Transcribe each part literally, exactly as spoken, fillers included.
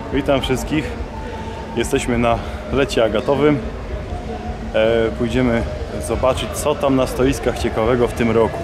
Witam wszystkich. Jesteśmy na lecie agatowym. E, pójdziemy zobaczyć, co tam na stoiskach ciekawego w tym roku.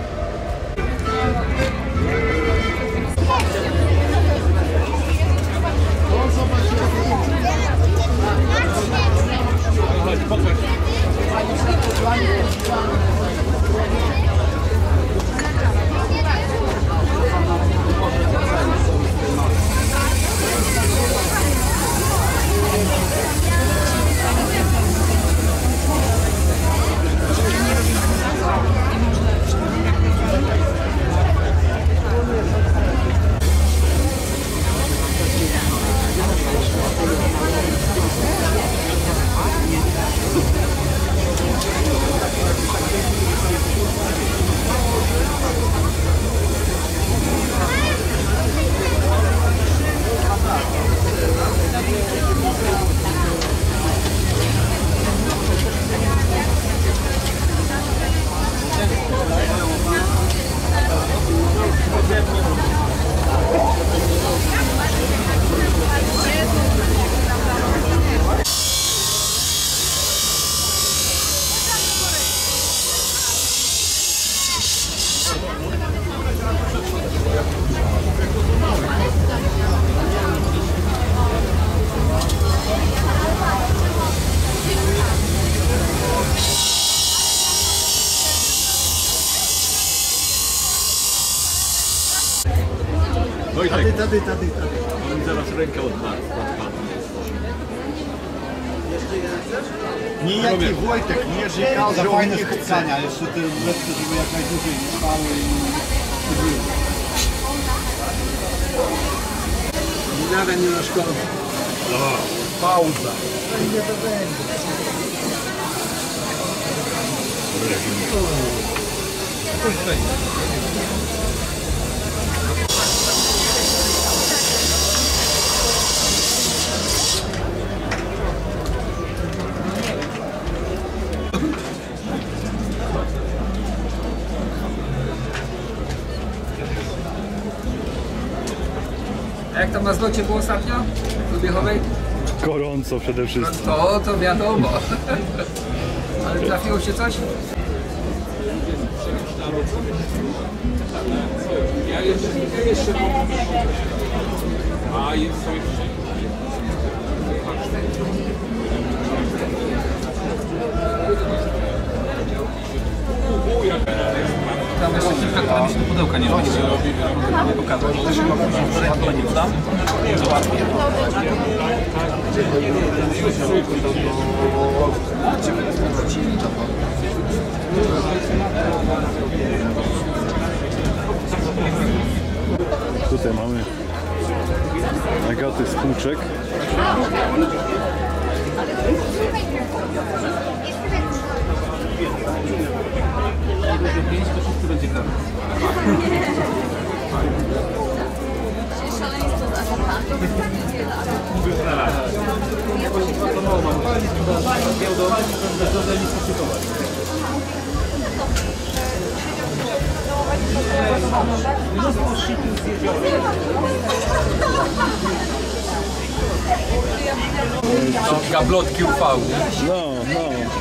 No i tady, tady, tady, tady. On zaraz rękę odpadł. Niejaki Wojtek nie rzekał, że on nie chce. Jeszcze te lepsze, żeby jak najdłużej trwały i były. Minara nie naszkodzi. Pauza. Nie to będzie. Coś będzie. A jak tam na zlocie było ostatnio? Do Biechowej? Gorąco przede wszystkim. To, to wiadomo. Ale trafiło się coś? Ja jeszcze, ja jeszcze a jest Tam jeszcze kilka, które mi się do pudełka nie wchodzi. Nie pokazać. Też chyba później nie udam. Zobaczmy. Tutaj mamy Agaty z Kłuczek. pięć to wszyscy będzie grał. gablotki U V. No, no.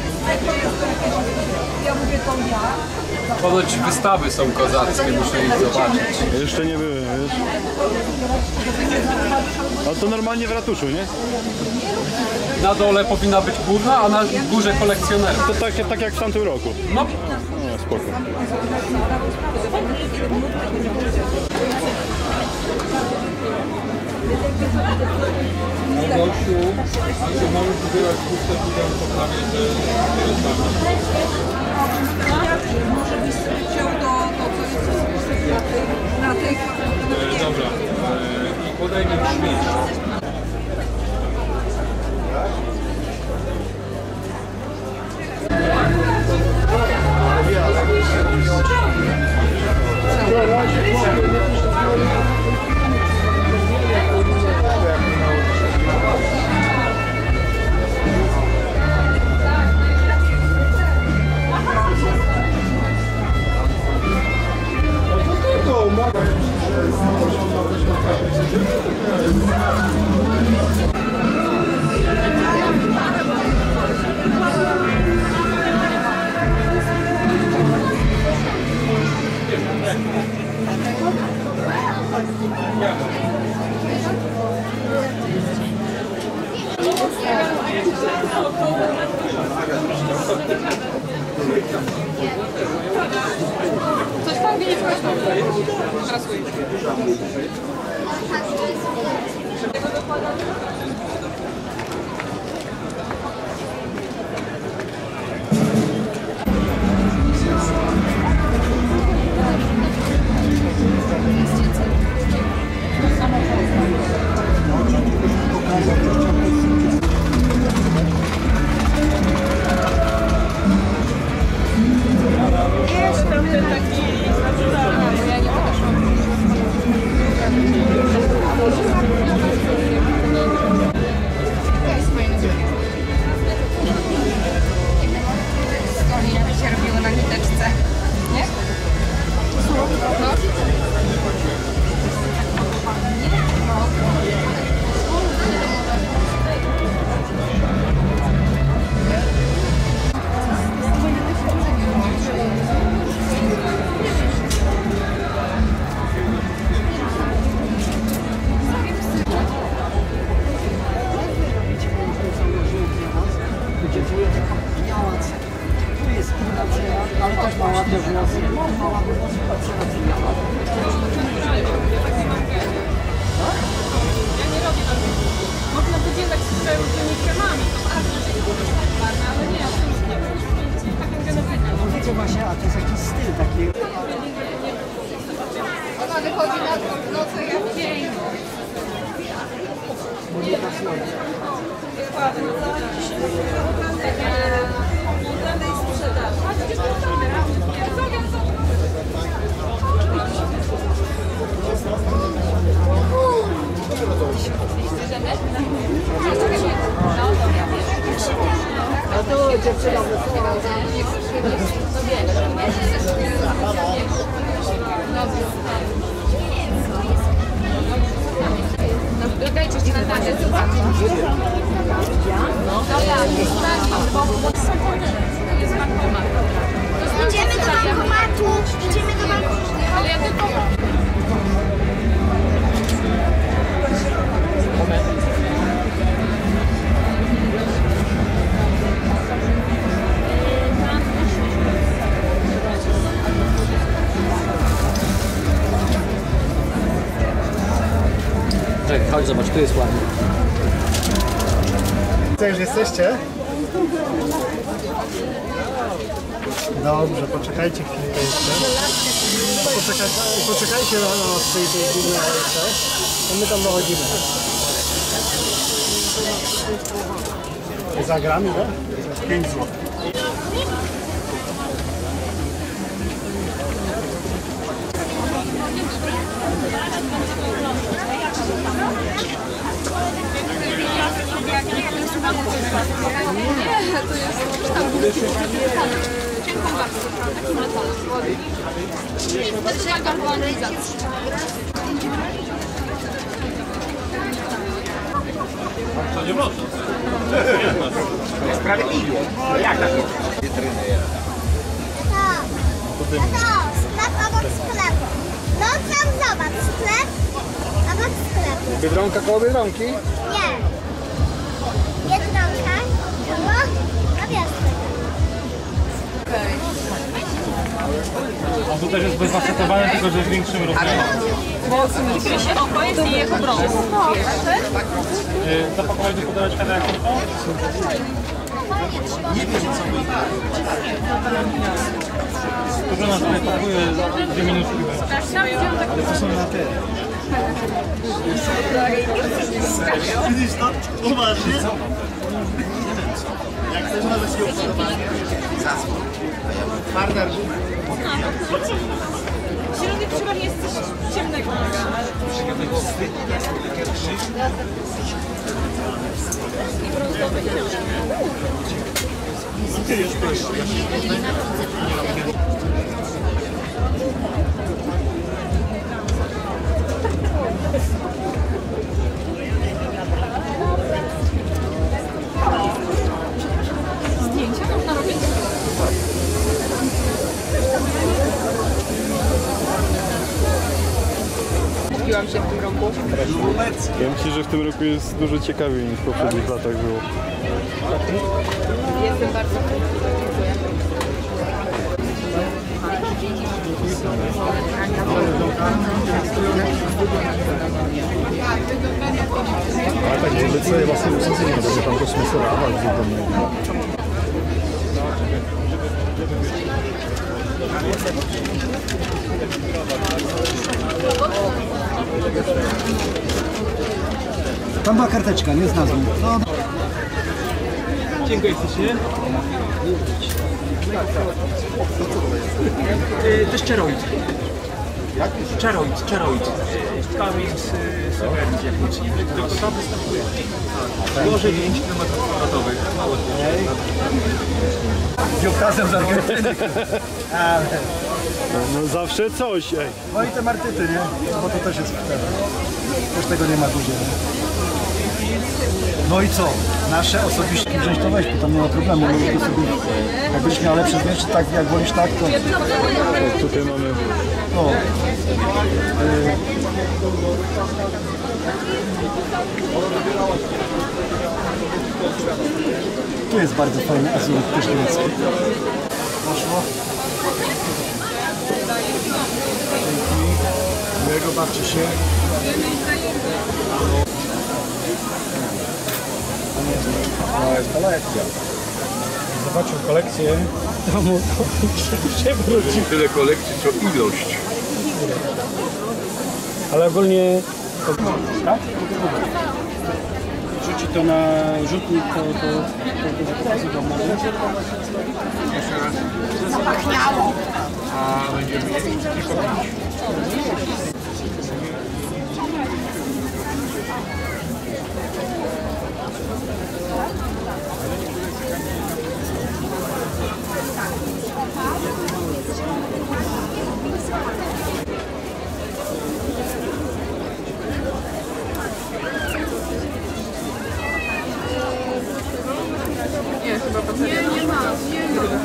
Ponoć wystawy są kozackie, muszę ich zobaczyć. Jeszcze nie byłem, wiesz? A to normalnie w ratuszu, nie? Na dole powinna być górna, a na górze kolekcjonerów. To tak, tak jak w tamtym roku. No. No, spoko. Na gościu, ale możesz wybierać pustę chwilę, poprawię, że może byś sobie wziął to, to co jest na tej... dobra, i podejmę drzwi. To Jest tam ten taki naturalny, bo ja nie podeszłam. Skoli, jak się robiło na niteczce, nie? No. Ale też ma ładne włosy. Ma ładne włosy, patrzę na ciebie. Ja nie robię tak. Można podzielać się z różnymi kremami, ale nie, absolutnie. Taką genotyką. Wiecie właśnie, a to jest jakiś styl taki. Ona wychodzi na dwór w nocy jak dzień. Modnej sprzedaży. A to dziewczyna wesoła. No, dodajcie jeszcze na tacie. No, dobra, jest bankomat. Idziemy do bankomatu. Idziemy do bankomatu. Ale ja tylko... Czekaj, chodź zobacz, tu jest ładnie. Co, już jesteście? Dobrze, poczekajcie chwilkę jeszcze. Poczekaj, poczekajcie na nas tej, tej głównej jeszcze. A my tam dochodzimy. Za gram ile? pięć złotych. Nie, to jest tam dziękuję bardzo. Żegam po analizacji. To nie można. Sprawiedliwie. Jak tak? Tato, sklep obok sklepu. No tam zobacz, sklep obok sklepu. Biedronka koło Biedronki? Nie. Biedronka obok na wiosnę. On tu też jest bezfacetowane, tylko że w większym rozmiarze. Obojętnie jako brąz. Zapakować do pudełeczka na jaką to? Nie wiem co my to żona sobie pakuje dwie minutki. Ale to są na te. Widzisz to? Uważnie? Jak chcesz nawet się uporządkować? Zasłon. Twardy argument. Zielony przybar jest coś ciemnego. Zdjęcia można robić. Kupiłam się w tym roku. Powiem Ci, że w tym roku jest dużo ciekawiej niż w poprzednich latach było. Jestem bardzo dziękuję. Ale tak, vůbec je vlastně usazení, protože tam to smysl dává vždy tomu. Tam była karteczka, nie z nazwą. No. Dziękuję ślicznie. To jest czeroid. Czeroid, czeroid. Kamień z Sewerii jakiejś. To tam występuje. Złoże dziewięć kilometrów kwadratowych. Mało Biokazem z Argentyny. Ale... No zawsze coś, ej. No i te martyty, nie? Bo to też jest wtedy. Też tego nie ma dużo. No i co? Nasze osobiście wziąć to weź, bo tam nie ma problemu. Możemy sobie, jakbyś miał lepsze zdjęcie, tak jak wolisz tak, to... O, tutaj mamy... No. Tu jest bardzo fajny azuryk też niemiecki. Poszło. Miłego, bawcie się. To jest kolekcja. Zobaczył kolekcję, to mu to się wróci. Tyle kolekcji, co ilość. Ale ogólnie... Tak? Rzuci to na rzutnik, to to będzie pokazywał może. Zapachniało. A będziemy jeść tylko pić. Nie, chyba bateria. Nie, nie ma. Nie ma.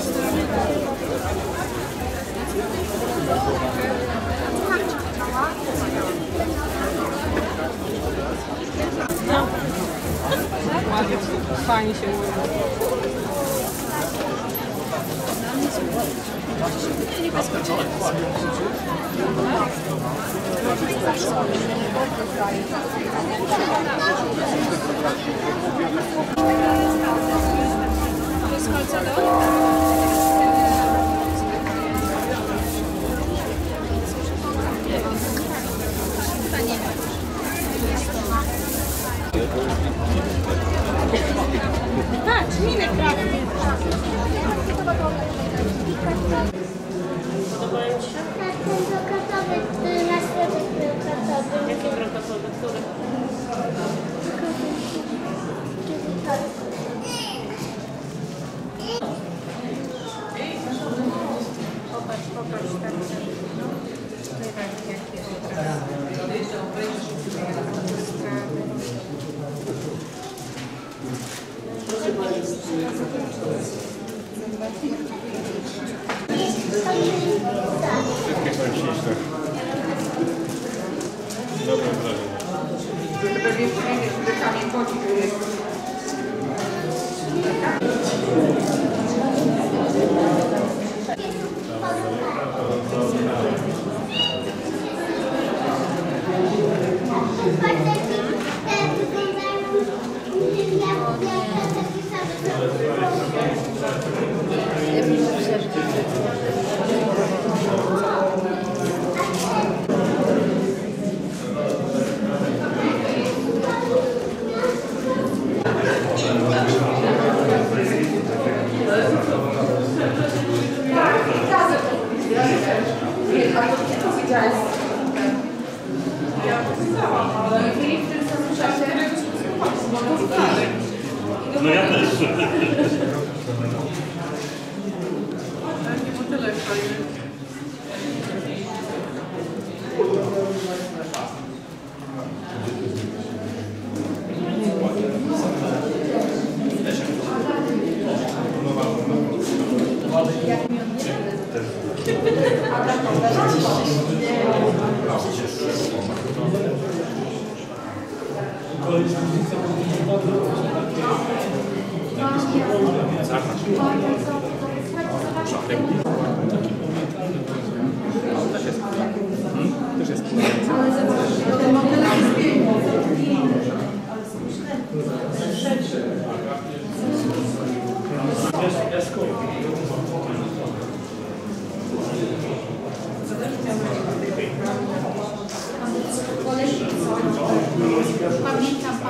No. Ładnie, fajnie się mówi. Patrz, minek prawie. Podobają Ci się? Tak, ten brokatowy, na środek brokatowy. Jakie brokatowe? Które? Popatrz, popatrz, tak. Nie tak, jak jest teraz. Wszystkie są śliczne. Dobre wrażenie. No ja też.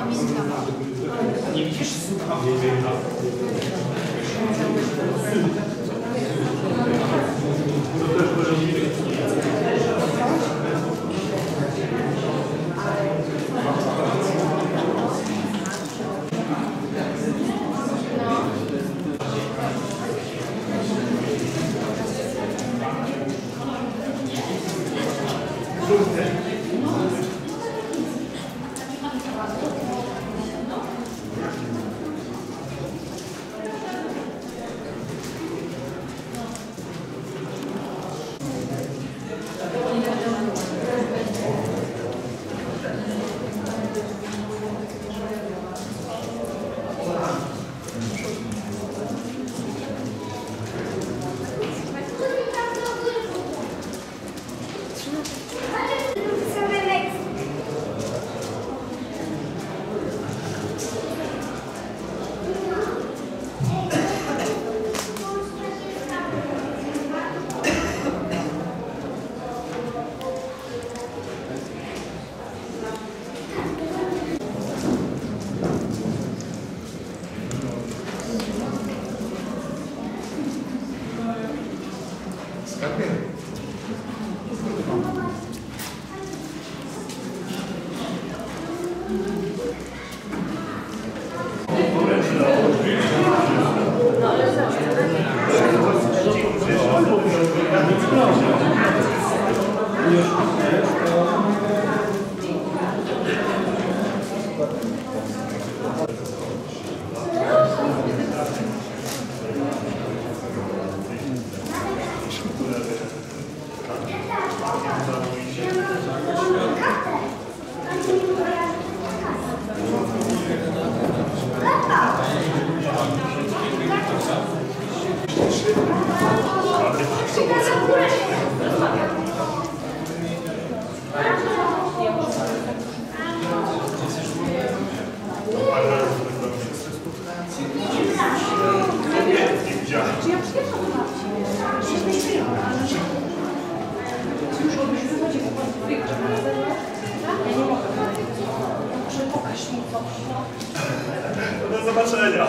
Do zobaczenia.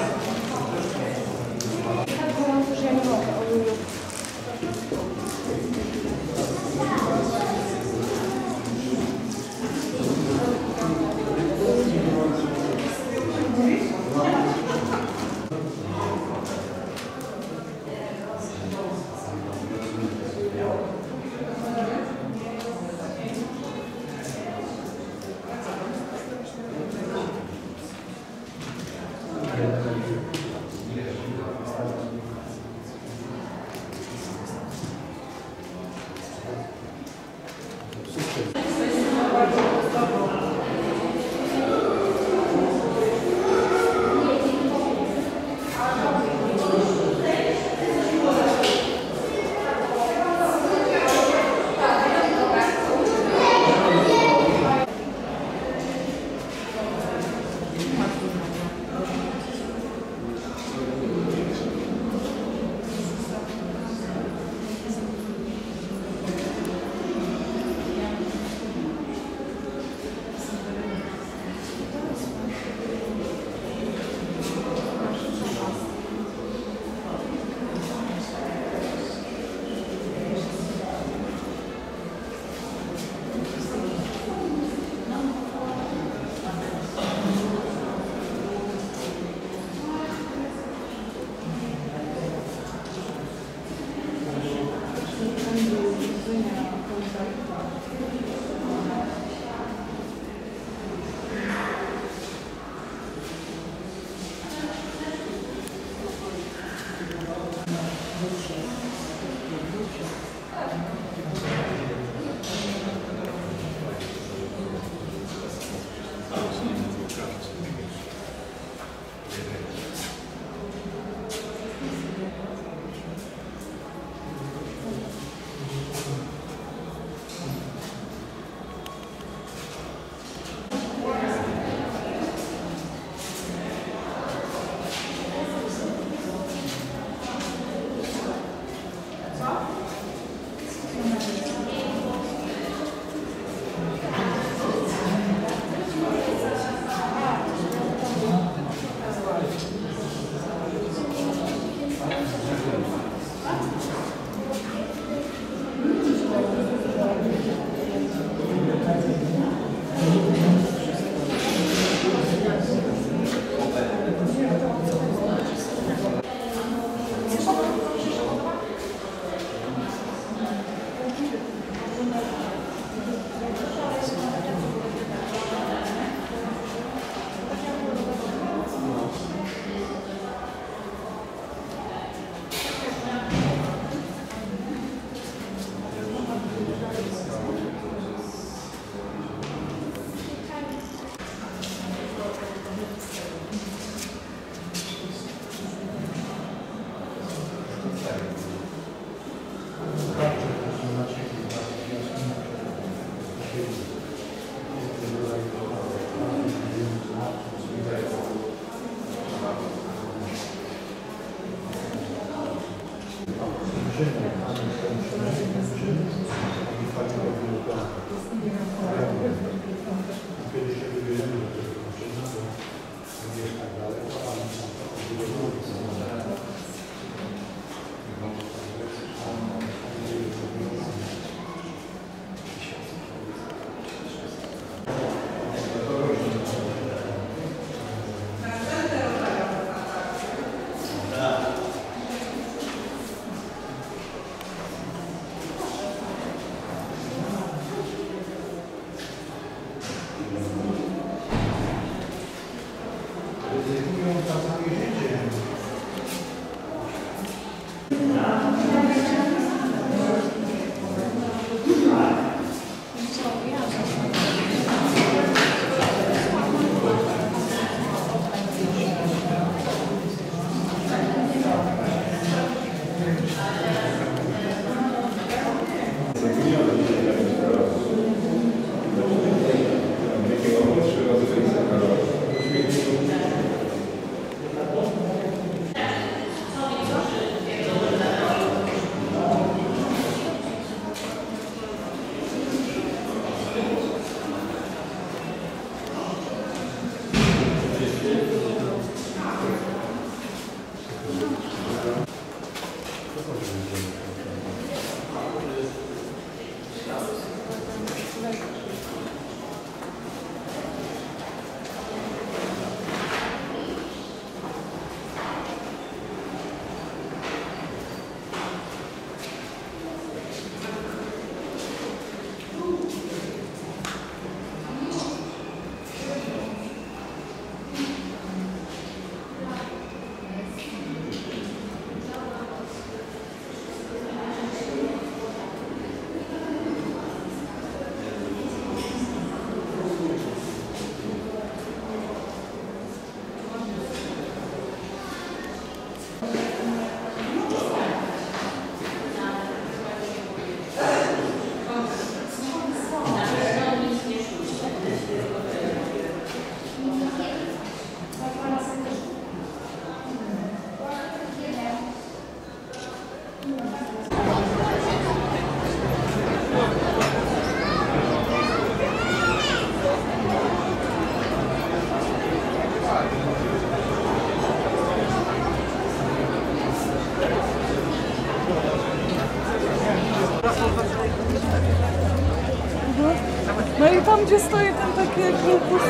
No i tam, gdzie stoi ten taki jak korpus.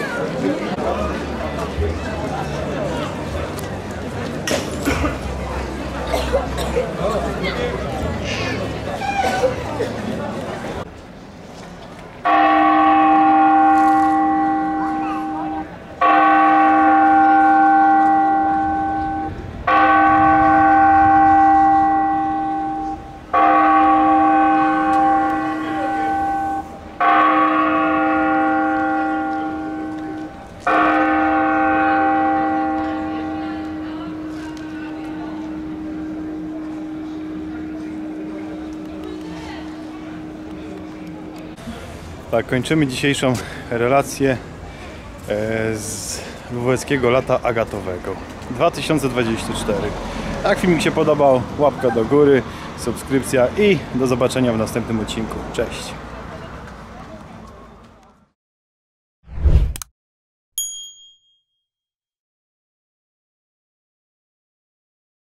Tak, kończymy dzisiejszą relację z Lubelskiego Lata Agatowego dwa tysiące dwudziestego czwartego. Jak filmik się podobał, łapka do góry, subskrypcja i do zobaczenia w następnym odcinku. Cześć!